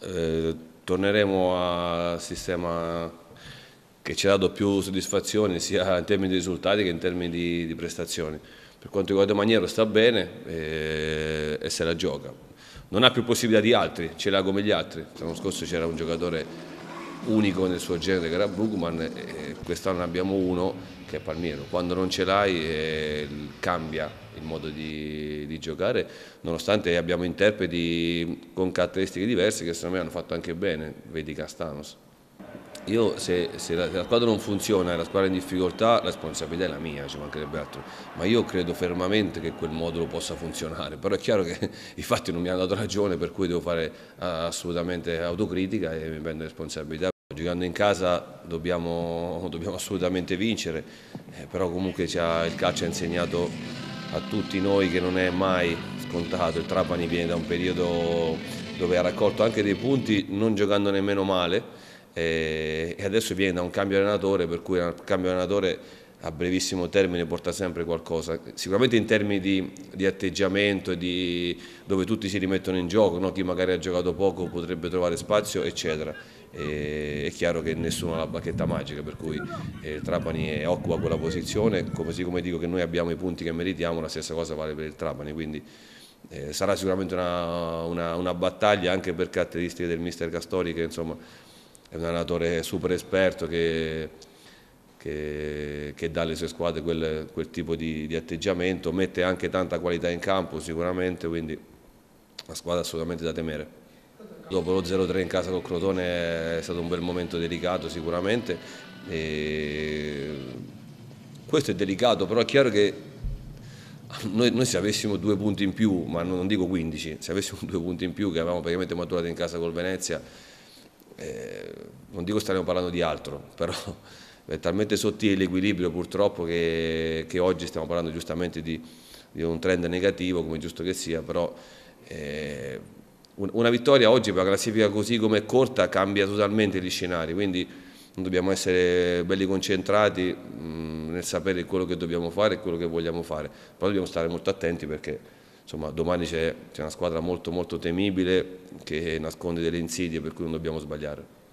Torneremo al sistema che ci ha dato più soddisfazioni sia in termini di risultati che in termini di prestazioni. Per quanto riguarda Maniero sta bene e se la gioca. Non ha più possibilità di altri, ce l'ha come gli altri. L'anno scorso c'era un giocatore unico nel suo genere che era Brugman e quest'anno abbiamo uno che è Palmiero. Quando non ce l'hai cambia il modo di giocare, nonostante abbiamo interpreti con caratteristiche diverse che secondo me hanno fatto anche bene, vedi Castanos. Io se la squadra non funziona e la squadra è in difficoltà, la responsabilità è la mia, ci mancherebbe altro, ma io credo fermamente che quel modulo possa funzionare, però è chiaro che i fatti non mi hanno dato ragione, per cui devo fare assolutamente autocritica e mi prendo responsabilità. Giocando in casa dobbiamo assolutamente vincere, però comunque il calcio ha insegnato a tutti noi che non è mai scontato. Il Trapani viene da un periodo dove ha raccolto anche dei punti non giocando nemmeno male e adesso viene da un cambio allenatore, per cui il cambio allenatore a brevissimo termine porta sempre qualcosa, sicuramente in termini di atteggiamento e dove tutti si rimettono in gioco, no? Chi magari ha giocato poco potrebbe trovare spazio eccetera. È chiaro che nessuno ha la bacchetta magica, per cui il Trapani occupa quella posizione, così come dico che noi abbiamo i punti che meritiamo, la stessa cosa vale per il Trapani, quindi sarà sicuramente una battaglia anche per caratteristiche del mister Castori, che insomma è un allenatore super esperto che dà alle sue squadre quel tipo di atteggiamento, mette anche tanta qualità in campo sicuramente, quindi una squadra assolutamente da temere. Dopo lo 0-3 in casa col Crotone è stato un bel momento delicato sicuramente, questo è delicato, però è chiaro che noi se avessimo 2 punti in più, ma non dico 15, se avessimo 2 punti in più che avevamo praticamente maturato in casa col Venezia, non dico staremo parlando di altro, però è talmente sottile l'equilibrio purtroppo che oggi stiamo parlando giustamente di un trend negativo, come è giusto che sia, però una vittoria oggi per la classifica così come è corta cambia totalmente gli scenari, quindi dobbiamo essere belli concentrati nel sapere quello che dobbiamo fare e quello che vogliamo fare, però dobbiamo stare molto attenti perché insomma, domani c'è una squadra molto temibile che nasconde delle insidie, per cui non dobbiamo sbagliare.